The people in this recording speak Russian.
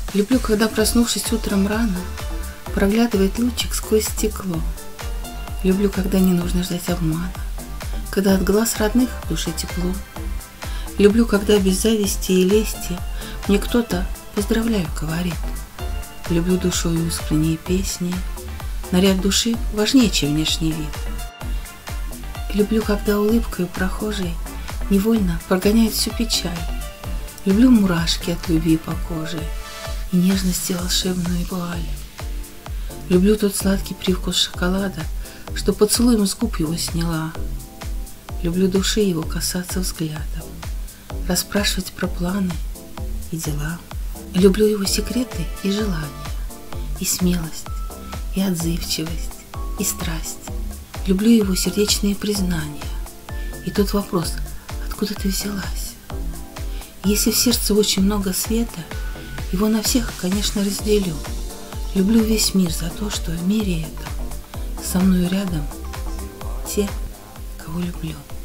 Люблю, когда, проснувшись утром рано, проглядывает лучик сквозь стекло. Люблю, когда не нужно ждать обмана, когда от глаз родных в душе тепло. Люблю, когда без зависти и лести мне кто-то «поздравляю» говорит. Люблю душою искренние песни, наряд души важнее, чем внешний вид. Люблю, когда улыбкой прохожей невольно прогоняет всю печаль. Люблю мурашки от любви по коже и нежности волшебную вуаль. Люблю тот сладкий привкус шоколада, что поцелуем с губ его сняла. Люблю души его касаться взглядом, расспрашивать про планы и дела. Люблю его секреты и желания, и смелость, и отзывчивость, и страсть. Люблю его сердечные признания и тот вопрос, откуда ты взялась. Если в сердце очень много света, его на всех, конечно, разделю. Люблю весь мир за то, что в мире этом со мной рядом те, кого люблю.